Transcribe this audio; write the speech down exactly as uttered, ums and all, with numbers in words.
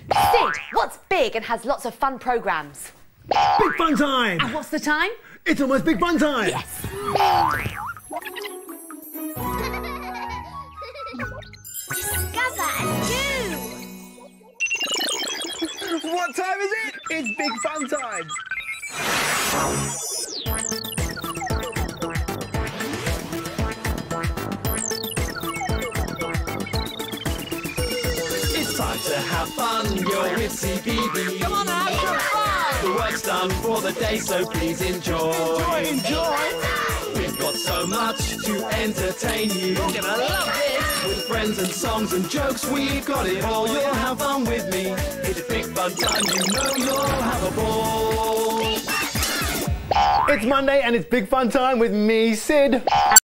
Sid, what's big and has lots of fun programmes? Big fun time! And what's the time? It's almost big fun time! Yes! Discover and do! What time is it? It's big fun time! It's time to have fun, you're with CBeebies. Come on now, have fun! The work's done for the day, so please enjoy. Enjoy, enjoy! We've got so much to entertain you. You're gonna love this! With friends and songs and jokes, we've got it all. You'll have fun with me. It's big fun time, you know you'll have a ball. It's Monday and it's big fun time with me, Sid. And